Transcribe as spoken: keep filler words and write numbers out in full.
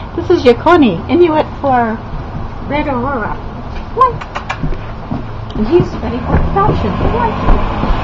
This is Yakone, Inuit for Red Aurora. What? And he's ready for adoption. What?